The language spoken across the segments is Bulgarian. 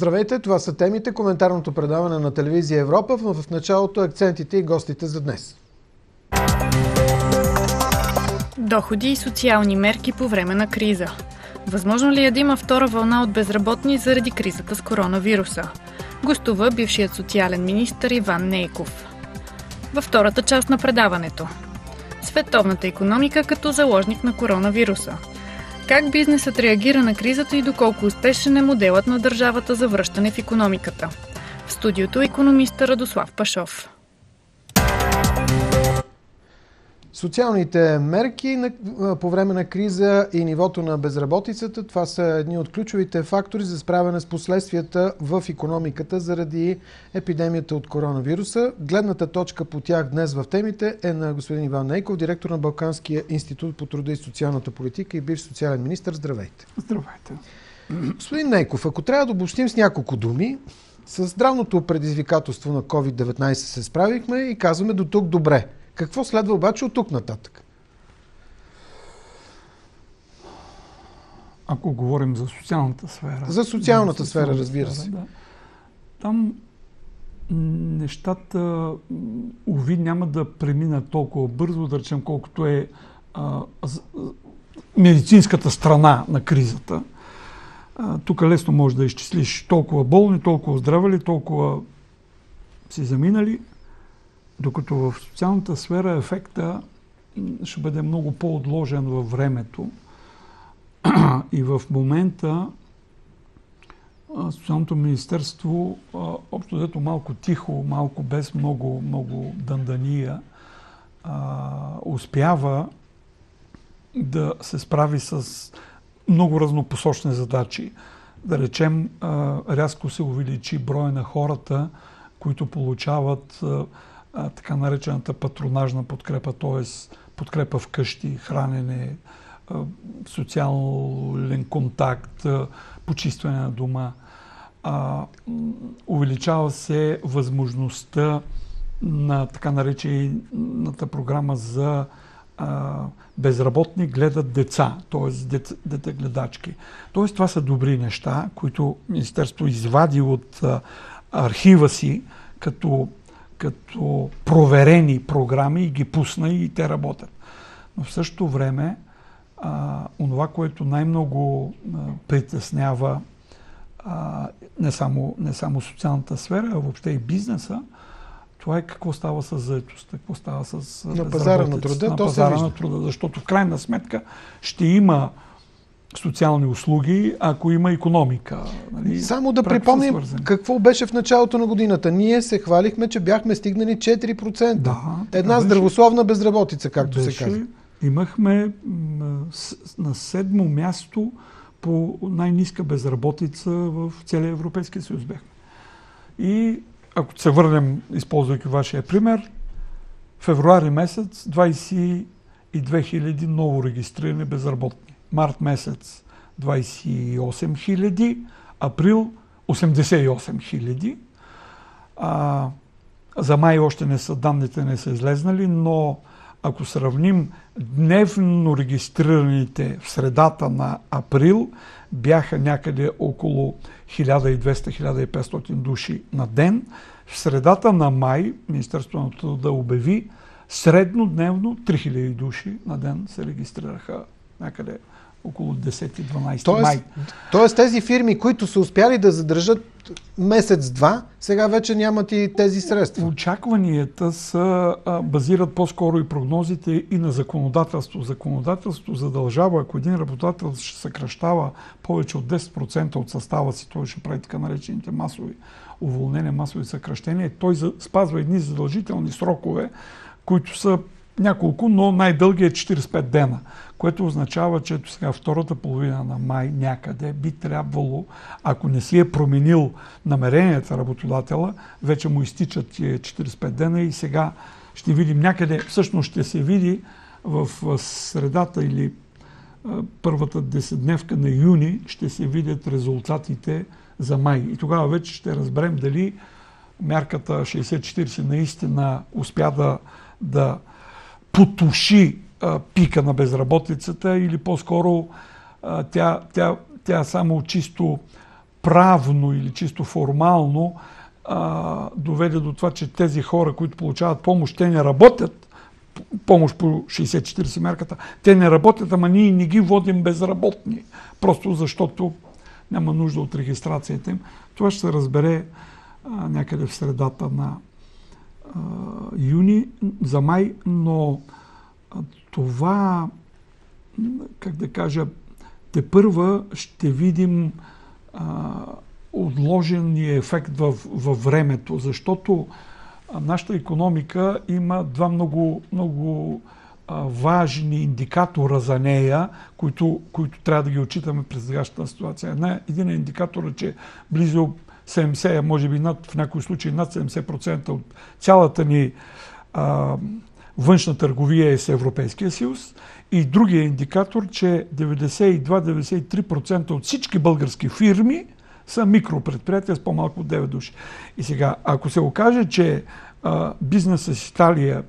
Здравейте, това са темите, коментарното предаване на телевизия Европа. В началото акцентите и гостите за днес. Доходи и социални мерки по време на криза. Възможно ли е да има втора вълна от безработни заради кризата с коронавируса? Гостува бившият социален министър Иван Нейков. Във втората част на предаването. Световната икономика като заложник на коронавируса. Как бизнесът реагира на кризата и доколко успешен е моделът на държавата за връщане в икономиката? В студиото икономиста Радослав Пашов. Социалните мерки по време на криза и нивото на безработицата, това са едни от ключовите фактори за справяне с последствията в икономиката заради епидемията от коронавируса. Гледната точка по тях днес в темите е на господин Иван Нейков, директор на Балканския институт по труда и социалната политика и бивш социален министър. Здравейте. Здравейте. Господин Нейков, ако трябва да обобщим с няколко думи, с здравното предизвикателство на COVID-19 се справихме и казваме до тук добре. Какво следва обаче от тук нататък? Ако говорим за социалната сфера. За социалната сфера, разбира се. Да. Там нещата, уви, няма да преминат толкова бързо, да речем, колкото е медицинската страна на кризата. Тук лесно можеш да изчислиш толкова болни, толкова оздравели, толкова си заминали. Докато в социалната сфера ефекта ще бъде много по-отложен във времето. И в момента Социалното министерство, общо дето малко тихо, малко без много дъндания, успява да се справи с много разнопосочни задачи. Да речем, рязко се увеличи броя на хората, които получават така наречената патронажна подкрепа, т.е. подкрепа вкъщи, хранене, социален контакт, почистване на дома. Увеличава се възможността на така наречената програма за безработни гледат деца, т.е. детегледачки. Т.е. това са добри неща, които Министерството извади от архива си като проверени програми и ги пусна и те работят. Но в същото време онова, което най-много притеснява не само социалната сфера, а въобще и бизнеса, това е какво става с заетостта, какво става с на пазара на труда. На пазара на труда, защото в крайна сметка ще има социални услуги, ако има икономика. Нали? Само да припомним какво беше в началото на годината. Ние се хвалихме, че бяхме стигнали 4%. Да, една здравословна безработица, както се казва. Имахме на 7-мо място по най-ниска безработица в целия Европейския съюз бяхме. И ако се върнем, използвайки вашия пример, февруари месец 22 000 ново регистрирани безработни. Март месец 28 000, април 88 000. За май още данните не са излезнали, но ако сравним дневно регистрираните в средата на април, бяха някъде около 1200-1500 души на ден. В средата на май Министерството на труда обяви среднодневно 3000 души на ден се регистрираха някъде около 10-12 май. Тоест тези фирми, които са успяли да задържат месец-два, сега вече нямат и тези средства. Очакванията базират по-скоро и прогнозите и на законодателство. Законодателството задължава, ако един работодател ще съкращава повече от 10% от състава си, той ще прави така наречените масови уволнения, масови съкращения, той спазва едни задължителни срокове, които са няколко, но най-дълги е 45 дена, което означава, че ето сега втората половина на май някъде би трябвало, ако не си е променил намеренията работодателя, вече му изтичат тия 45 дена и сега ще видим някъде, всъщност ще се види в средата или първата 10-дневка на юни ще се видят резултатите за май. И тогава вече ще разберем дали мярката 60-40 наистина успя да потуши пика на безработицата или по-скоро тя само чисто правно или чисто формално доведе до това, че тези хора, които получават помощ, те не работят, помощ по 60-40 мерката, те не работят, ама ние не ги водим безработни, просто защото няма нужда от регистрацията им. Това ще се разбере някъде в средата на юни, за май, но това, как да кажа, тепърва ще видим отложения ефект във времето, защото нашата икономика има два много важни индикатора за нея, които трябва да ги отчитаме през сегашната ситуация. Един индикатор е, че близо 70, може би в някои случаи над 70% от цялата ни външна търговия е с Европейския съюз. И другия индикатор, че 92-93% от всички български фирми са микропредприятия с по-малко от 9 души. И сега, ако се окаже, че бизнесът с Италия,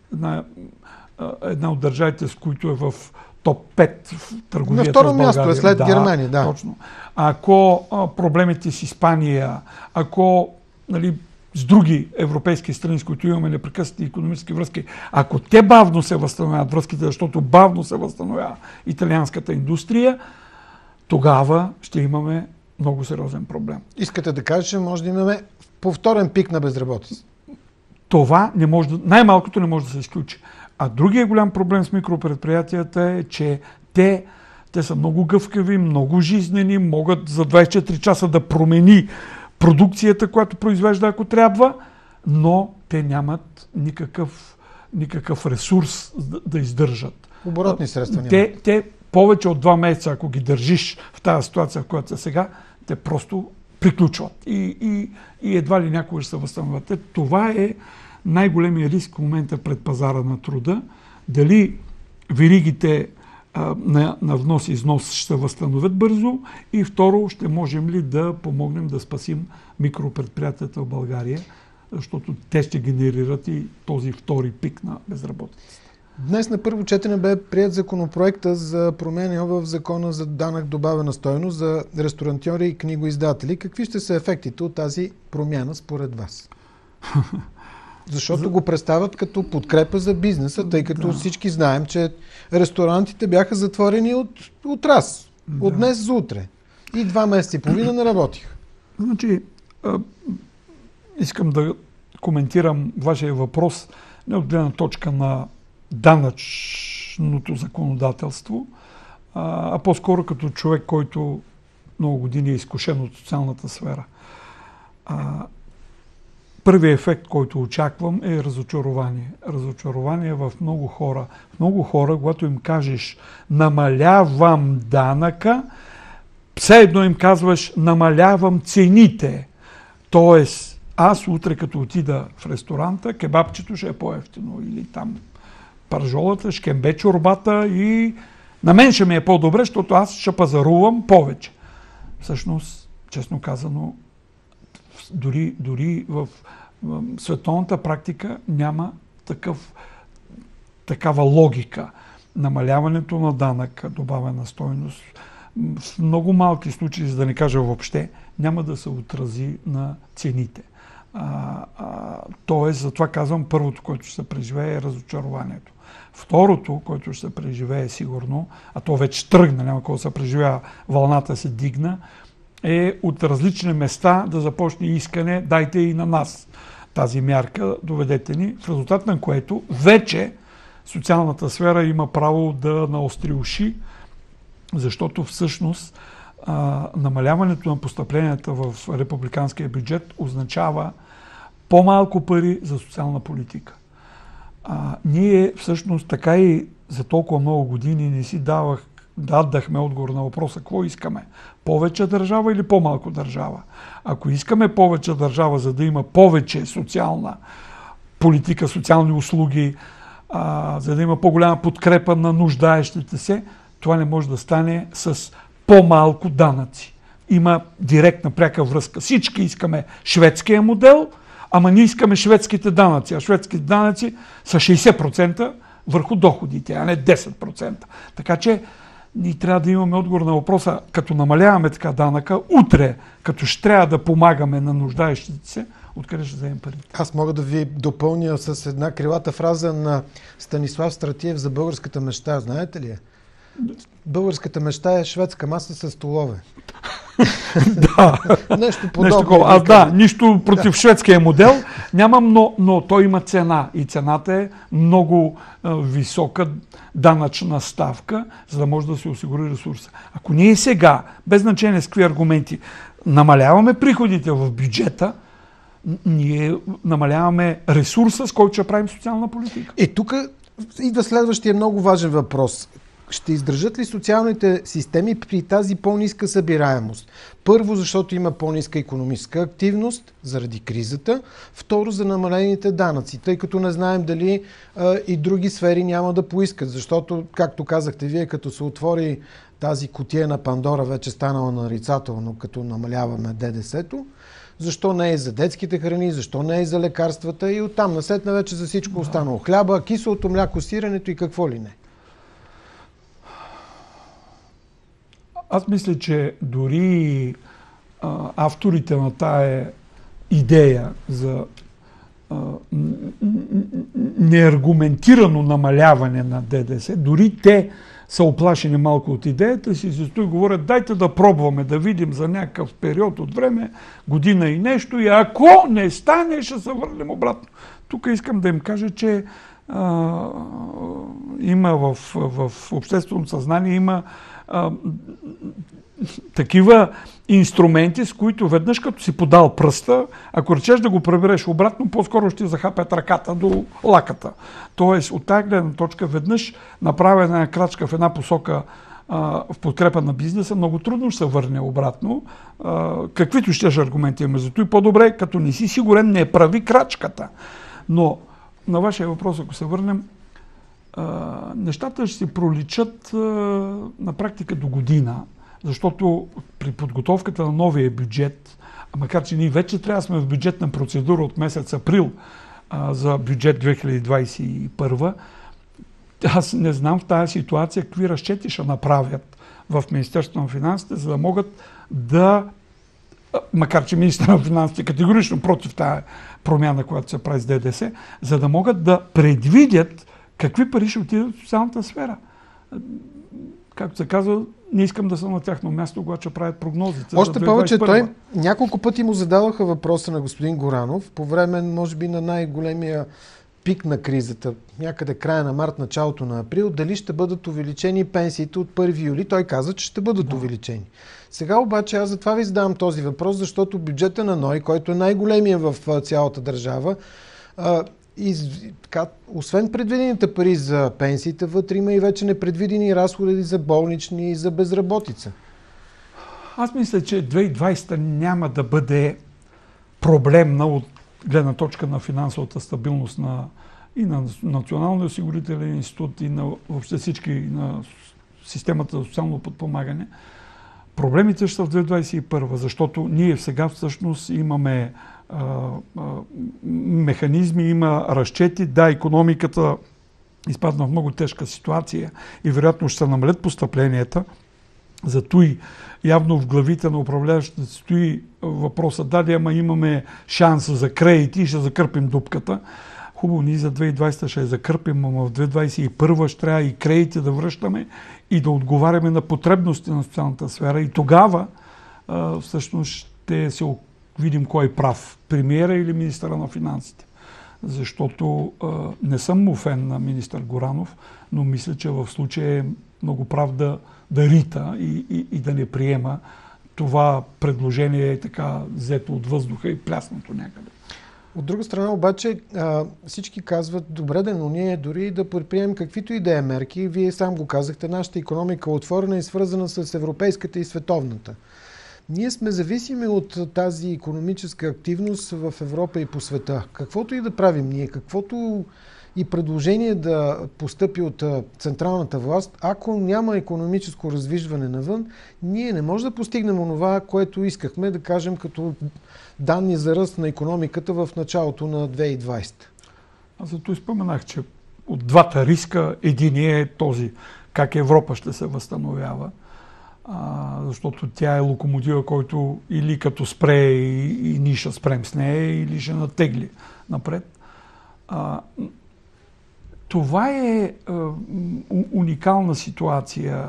една от държавите, с които е в топ 5 в търговията с България. На второ място е след Германия, да. Точно. Ако проблемите с Испания, ако с други европейски страни, с които имаме непрекъснати икономически връзки, ако те бавно се възстановяват връзките, защото бавно се възстановява италианската индустрия, тогава ще имаме много сериозен проблем. Искате да кажете, че може да имаме повторен пик на безработица? Това най-малкото не може да се изключи. А другия голям проблем с микропредприятията е, че те са много гъвкави, много жизнени, могат за 24 часа да промени продукцията, която произвежда, ако трябва, но те нямат никакъв ресурс да издържат. Оборотни средства нямат. Те повече от 2 месеца, ако ги държиш в тази ситуация, в която са сега, те просто приключват и едва ли някога ще се възстановят. Това е най-големия риск в момента пред пазара на труда. Дали веригите на внос и износ ще се възстановят бързо и второ, ще можем ли да помогнем да спасим микропредприятията в България, защото те ще генерират и този втори пик на безработицата. Днес на първо четене бе приет законопроекта за промени в закона за данък добавена стойност за ресторантьори и книгоиздатели. Какви ще са ефектите от тази промяна според вас? Защото го представят като подкрепа за бизнеса, тъй като всички знаем, че ресторантите бяха затворени от раз. От днес за утре. И 2 месеца и половина не работиха. Значи, искам да коментирам вашия въпрос не от гледна точка на данъчното законодателство, а по-скоро като човек, който много години е изкушен от социалната сфера. Първият ефект, който очаквам, е разочарование. Разочарование в много хора. Много хора, когато им кажеш намалявам данъка, все едно им казваш намалявам цените. Тоест, аз утре като отида в ресторанта, кебабчето ще е по-евтино или там пържолата, шкембе чорбата и на мен ще ми е по-добре, защото аз ще пазарувам повече. Всъщност, честно казано, дори в световната практика няма такава логика. Намаляването на данък, добавена стойност, в много малки случаи, за да не кажа въобще, няма да се отрази на цените. Тоест, затова казвам, първото, което ще се преживее, е разочарованието. Второто, което ще се преживее сигурно, а то вече тръгна, няма какво да се преживява, вълната се дигна, е от различни места да започне искане, дайте и на нас тази мярка, доведете ни, в резултат на което вече социалната сфера има право да наостри уши, защото всъщност намаляването на постъпленията в републиканския бюджет означава по-малко пари за социална политика. Ние всъщност така и за толкова много години не си дадахме отговор на въпроса какво искаме. Повече държава или по-малко държава? Ако искаме повече държава, за да има повече социална политика, социални услуги, за да има по-голяма подкрепа на нуждаещите се, това не може да стане с по-малко данъци. Има директна пряка връзка. Всички искаме шведския модел, ама ние искаме шведските данъци. А шведските данъци са 60% върху доходите, а не 10%. Така че Ние трябва да имаме отговор на въпроса, като намаляваме така данъка, утре, като ще трябва да помагаме на нуждаещите се, откъде ще вземем пари? Аз мога да ви допълня с една крилата фраза на Станислав Стратиев за българската мечта. Знаете ли я? Българската мечта е шведска маса с столове. Да. Нещо подобно. Нищо против шведския модел нямам, но той има цена. И цената е много висока данъчна ставка, за да може да се осигури ресурса. Ако ние сега, без значение с какви аргументи, намаляваме приходите в бюджета, ние намаляваме ресурса, с който ще правим социална политика. И тук идва следващия много важен въпрос. Ще издържат ли социалните системи при тази по-ниска събираемост? Първо, защото има по-ниска икономическа активност заради кризата. Второ, за намалените данъци, тъй като не знаем дали и други сфери няма да поискат. Защото, както казахте вие, като се отвори тази кутия на Пандора, вече станала нарицателно, като намаляваме ДДС-то, защо не е за детските храни, защо не е за лекарствата и оттам насетне вече за всичко останало. Хляба, киселото мляко, сиренето и какво ли не. Аз мисля, че дори авторите на тая идея за неаргументирано намаляване на ДДС, дори те са оплашени малко от идеята си, се стои и говорят, дайте да пробваме, да видим за някакъв период от време, година и нещо, и ако не стане, ще се върнем обратно. Тук искам да им кажа, че има в общественото съзнание има такива инструменти, с които веднъж като си подал пръста, ако речеш да го пребереш обратно, по-скоро ще захапят ръката до лаката. Тоест, от тази гледна точка, веднъж направена една крачка в една посока в подкрепа на бизнеса, много трудно ще се върне обратно. Каквито щеш аргументи имаме. Зато и по-добре, като не си сигурен, не прави крачката. Но на вашия въпрос, ако се върнем, нещата ще се проличат на практика до година, защото при подготовката на новия бюджет, макар че ние вече трябва да сме в бюджетна процедура от месец април за бюджет 2021, аз не знам в тази ситуация какви разчети ще направят в Министерството на финансите, за да могат да, макар че министър на финансите категорично против тази промяна, която се прави с ДДС, за да могат да предвидят какви пари ще отидат в социалната сфера. Както се казва, не искам да съм на тяхно място, когато ще правят прогнозите. Още повече той няколко пъти му задаваха въпроса на господин Горанов по време, може би, на най-големия пик на кризата, някъде края на март, началото на април, дали ще бъдат увеличени пенсиите от 1 юли. Той каза, че ще бъдат увеличени. Сега обаче аз затова ви задавам този въпрос, защото бюджета на НОИ, който е най-големия в цялата държава, освен предвидените пари за пенсиите, вътре има и вече непредвидени разходи за болнични и за безработица. Аз мисля, че 2020 няма да бъде проблемна от гледна точка на финансовата стабилност и на Националния осигурителен институт, и на въобще всички, на системата за социално подпомагане. Проблемите ще са в 2021, защото ние сега всъщност имаме механизми, има разчети. Да, икономиката изпадна в много тежка ситуация и вероятно ще се намалят постъпленията. Зато и явно в главите на управляващите стои въпроса, дали имаме шанс за кредити и ще закърпим дупката. Хубаво, ние за 2020 ще я закърпим, но в 2021 ще трябва и кредити да връщаме и да отговаряме на потребности на социалната сфера. И тогава всъщност ще се видим кой е прав, премиера или министъра на финансите. Защото не съм му фен на министър Горанов, но мисля, че в случая е много прав да рита и да не приема това предложение е така взето от въздуха и пляснато някъде. От друга страна обаче всички казват, добре, но ние дори да предприемем каквито и да е мерки, вие сам го казахте, нашата икономика е отворена и свързана с европейската и световната. Ние сме зависими от тази икономическа активност в Европа и по света. Каквото и да правим ние, каквото и предложение да постъпи от централната власт, ако няма икономическо раздвижване навън, ние не можем да постигнем онова, което искахме, да кажем, като данни за ръст на икономиката в началото на 2020. Аз зато споменах, че от двата риска. Единият е този, как Европа ще се възстановява, защото тя е локомотива, който или като спре и ние ще спрем с нея, или ще натегли напред. Това е уникална ситуация.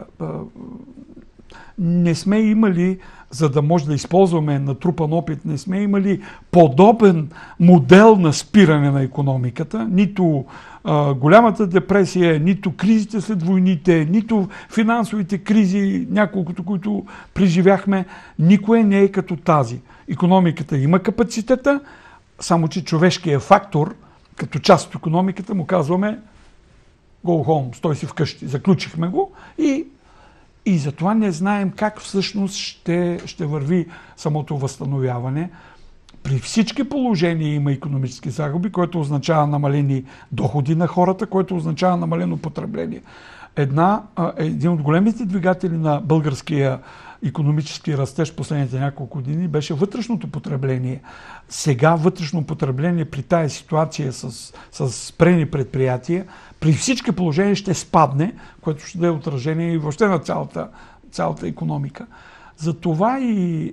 Не сме имали, за да може да използваме натрупан опит, не сме имали подобен модел на спиране на икономиката. Нито голямата депресия, нито кризите след войните, нито финансовите кризи, няколкото, които преживяхме, никое не е като тази. Икономиката има капацитета, само че човешкият фактор, като част от икономиката, му казваме go home, стой си вкъщи. Заключихме го и затова не знаем как всъщност ще върви самото възстановяване. При всички положения има икономически загуби, което означава намалени доходи на хората, което означава намалено потребление. Един от големите двигатели на българския икономически растеж последните няколко години беше вътрешното потребление. Сега вътрешно потребление при тая ситуация с спрени предприятия при всички положения ще спадне, което ще даде отражение и въобще на цялата икономика. Затова и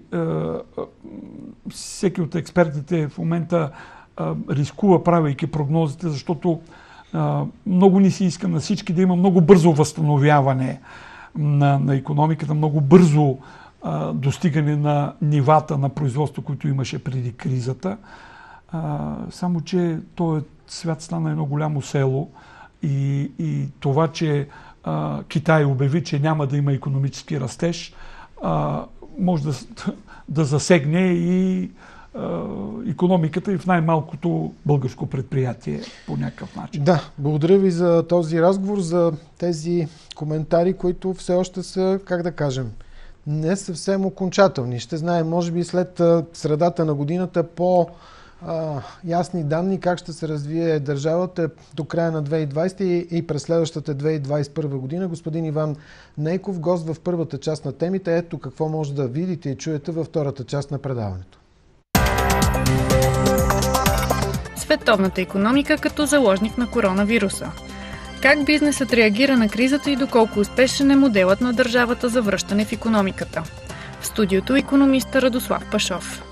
всеки от експертите в момента рискува, правейки прогнозите, защото много ни се иска на всички да има много бързо възстановяване на икономиката, много бързо достигане на нивата на производство, които имаше преди кризата. Само че този свят стана едно голямо село и това, че Китай обяви, че няма да има икономически растеж, може да засегне и икономиката и в най-малкото българско предприятие по някакъв начин. Да, благодаря ви за този разговор, за тези коментари, които все още са, как да кажем, не съвсем окончателни. Ще знаем, може би след средата на годината ясни данни как ще се развие държавата до края на 2020 и през следващата 2021 година. Господин Иван Нейков, гост в първата част на темите. Ето какво може да видите и чуете във втората част на предаването. Световната икономика като заложник на коронавируса. Как бизнесът реагира на кризата и доколко успешен е моделът на държавата за връщане в икономиката. В студиото икономиста Радослав Пашов.